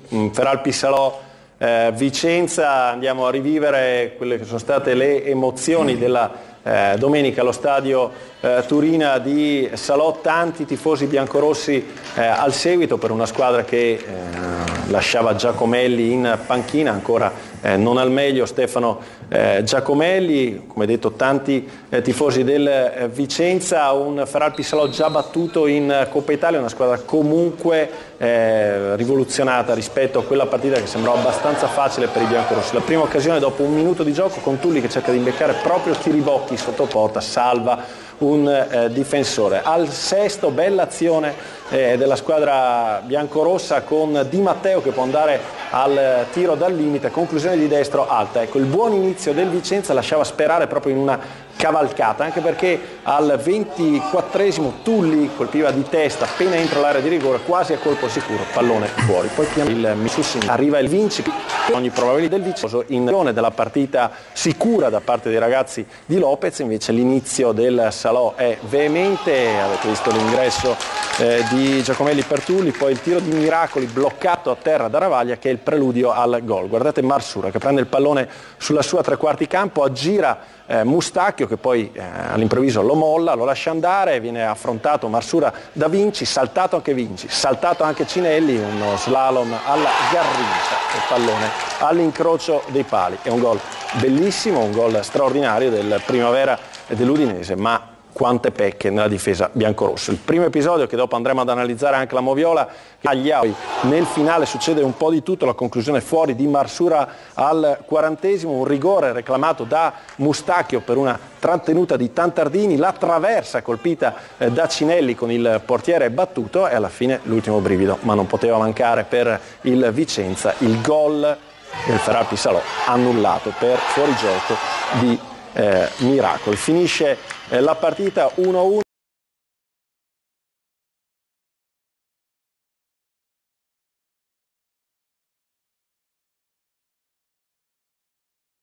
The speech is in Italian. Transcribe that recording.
Feralpi Salò Vicenza, andiamo a rivivere quelle che sono state le emozioni della domenica allo stadio Turina di Salò, tanti tifosi biancorossi al seguito per una squadra che lasciava Giacomelli in panchina, ancora non al meglio Stefano Giacomelli, come detto tanti tifosi del Vicenza, un Feralpi Salò già battuto in Coppa Italia, una squadra comunque rivoluzionata rispetto a quella partita che sembrava abbastanza facile per i biancorossi. La prima occasione dopo un minuto di gioco con Tulli che cerca di imbeccare proprio Tiribocchi sotto porta, salva un difensore. Al sesto, bella azione della squadra biancorossa con Di Matteo che può andare al tiro dal limite, conclusione di destro alta. Ecco, il buon inizio del Vicenza lasciava sperare proprio in una cavalcata, anche perché al 24esimo Tulli colpiva di testa appena entro l'area di rigore, quasi a colpo sicuro, pallone fuori. Poi il Missussi arriva il Vinci, ogni probabilità del Vicenza in ragione della partita sicura da parte dei ragazzi di Lopez. Invece l'inizio del Salò è veemente, avete visto l'ingresso di Giacomelli per Tulli, poi il tiro di Miracoli bloccato a terra da Ravaglia che è il preludio al gol. Guardate Marsura che prende il pallone sulla sua tre quarti campo, aggira Mustacchio che poi all'improvviso lo molla, lo lascia andare, viene affrontato Marsura da Vinci, saltato anche Vinci, saltato anche Cinelli, uno slalom alla Garrincia, il pallone all'incrocio dei pali. È un gol bellissimo, un gol straordinario del Primavera e dell'Udinese, ma quante pecche nella difesa biancorossa. Il primo episodio che dopo andremo ad analizzare anche la Moviola, nel finale succede un po' di tutto, la conclusione fuori di Marsura al 40esimo, un rigore reclamato da Mustacchio per una trattenuta di Tantardini, la traversa colpita da Cinelli con il portiere battuto e alla fine l'ultimo brivido, ma non poteva mancare per il Vicenza, il gol del Feralpi Salò annullato per fuorigioco di Miracoli. Finisce la partita 1-1.